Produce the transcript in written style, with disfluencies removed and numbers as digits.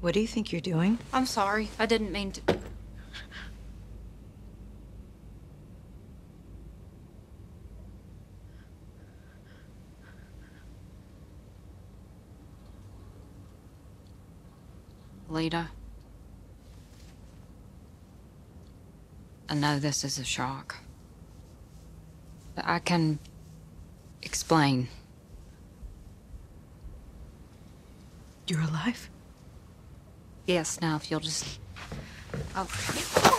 What do you think you're doing? I'm sorry. I didn't mean to. Lita, I know this is a shock, but I can explain. You're alive? Yes, now if you'll just... Oh.